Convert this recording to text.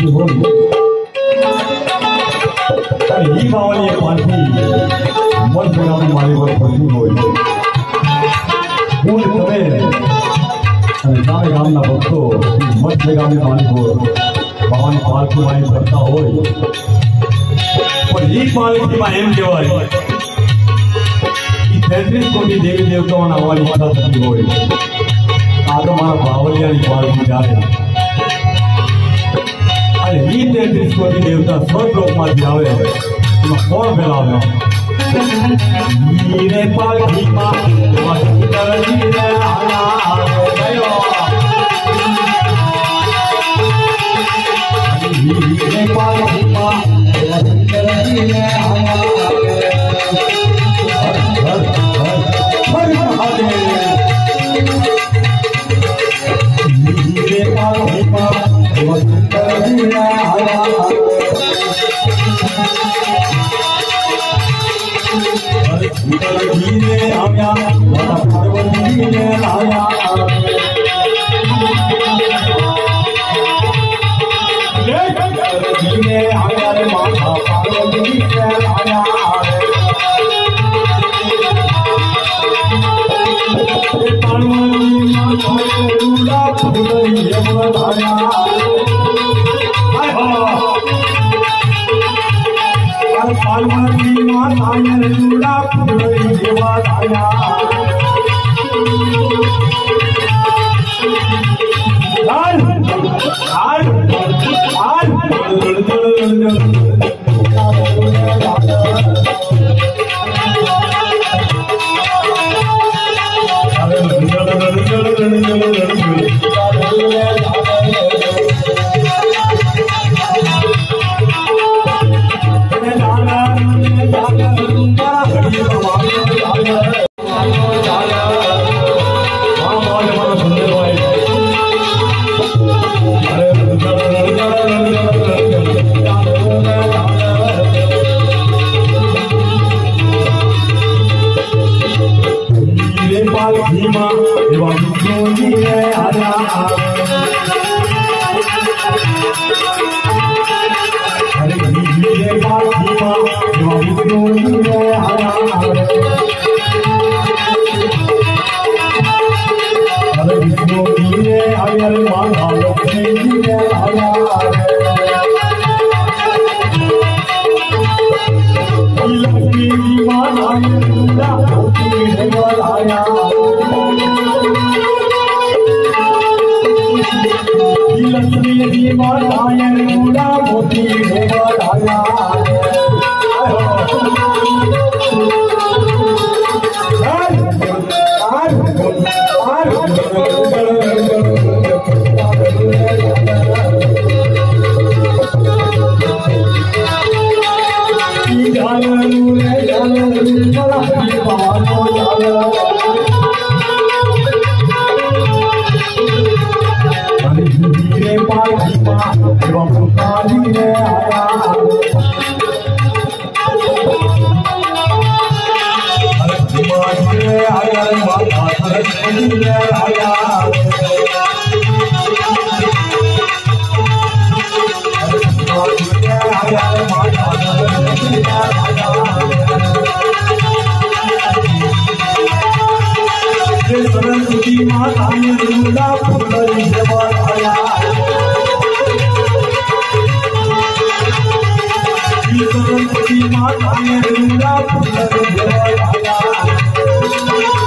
पड़ती होगी। ही बावली पाठी मत गाम मारी पर पड़ती होगी। હું તમે અને તારે ગામના ભક્તો મત ગામની પાણી પર ભવાની પાલકી મારી કરતા હોય પણ એ પાલકીમાં એમ કહેવાય કે 33 કોટી દેવી દેવતાઓના આવવાની ઈચ્છા થતી હોય આ તો મારા બાવલિયાની પાલકી જાય અને એ 33 કોટી દેવતા સ્વર્ગલોકમાંથી આવે એમાં કોણ ફેલાવે नीरे पालकी मां वसुंधर नीरे आया गयो नीरे पालकी मां वसुंधर नीरे आया हर महादेव नीरे पालकी मां वसुंधर नीरे आया नीले आया माता पार्वती ने आया नीले आया माता पार्वती ने आया पार्वती माता रूला फूल ये बताया पार्वती माता ने रूला फूल ये बताया लाल लाल लाल सरस्वती माता ने